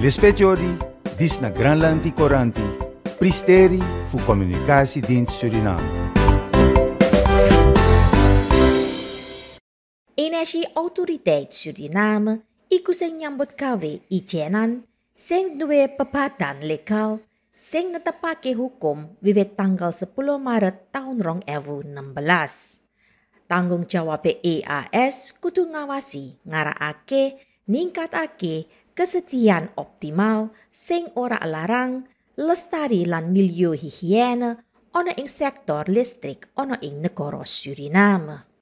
L'espetiori dis na Granlandi Coranti, pristeri fu Communicatiedienst Suriname. Energieautoriteit Suriname, iku sing nyambut gawe ijenan, sing duwe pepatan legal, sing netepake hukum wiwit tanggal 10 Maret tahun 2016. Tanggung jawab EAS kudu ngawasi, ngarakake, ningkatake kesetiaan optimal sing ora larang, lestari lan milieu higiene ana ing sektor listrik ana ing negara Suriname.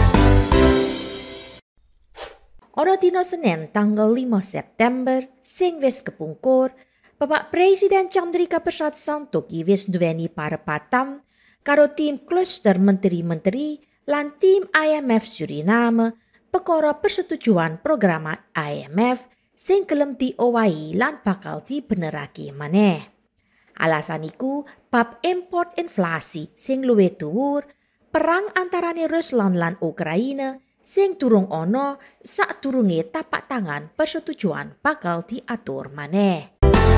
Ana dina Senin tanggal 5 September sing wis kepungkur, Bapak Presiden Chandrika Persad Santokhi wis nduweni parepatan karo tim kluster menteri-menteri lan tim IMF Suriname perkara persetujuan program IMF sing gelem diowahi lan bakal dibenerake maneh. Alasan iku bab import inflasi sing luwih dhuwur, perang antarane Rusland lan Ukraina sing durung ana sadurunge tapak tangan persetujuan bakal diatur maneh.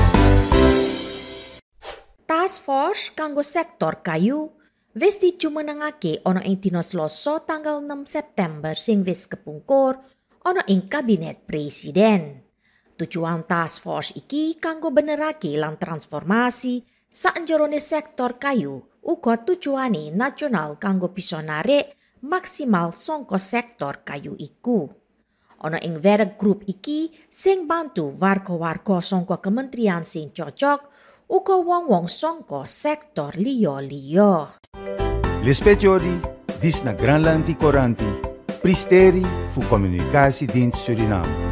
Task Force kanggo sektor kayu wis dijumenengake ana ing dina Selasa tanggal 6 September sing wis kepungkur ana ing kabinet presiden. Tujuan Task Force iki kanggo benerake lan transformasi saenjerone sektor kayu uga tujuane nasional kanggo bisa narik maksimal saka sektor kayu iku. Ana ing work group iki sing bantu warga-warga saka kementerian sing cocok uga wong-wong saka sektor liya-liya. L'espetiori dis na Granlandi Coranti, pristeri fu Communicatiedienst Suriname.